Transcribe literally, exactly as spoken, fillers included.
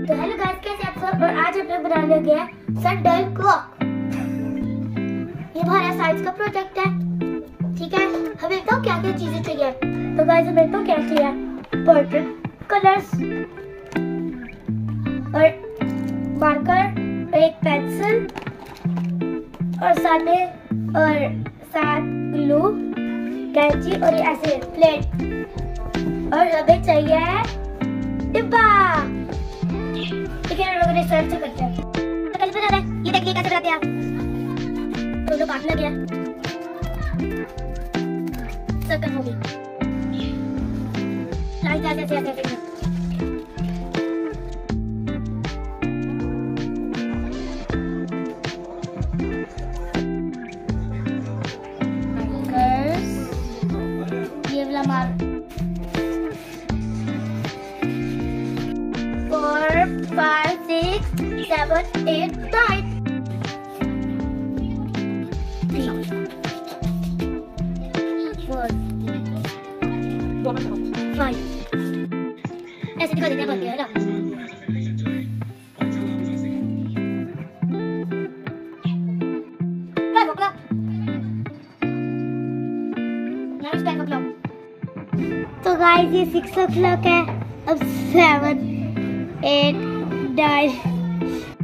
तो hello guys, कैसे आप सब। और आज हमने बनाने लगे हैं सन-dail क्लॉक। ये हमारा साइंस का प्रोजेक्ट है, ठीक है। हमें तो क्या क्या चीजें चाहिए। तो गाइस हमें तो क्या चाहिए, पोर्ट्रेट कलर्स और मार्कर, एक पेंसिल और साथ में और साथ ग्लू, कैंची और ऐसे प्लेट। और हमें चाहिए डिब्बा। ठीक है, हम लोग रिसर्च करते हैं। तो कल बना रहे हैं, ये देखिए कैसे बनाते हैं। तो लोग काटने लगे सर्कल हो गई। ऐसे ऐसे ऐसे ऐसे ये वाला मार four, five, six, seven, eight, nine. Three, four, five. ऐसे दिखा देते हैं बन गया है ना। Five o'clock. Now it's five o'clock. तो गाइस ये सिक्स o'clock है। अब सेवन, एट, नाइन,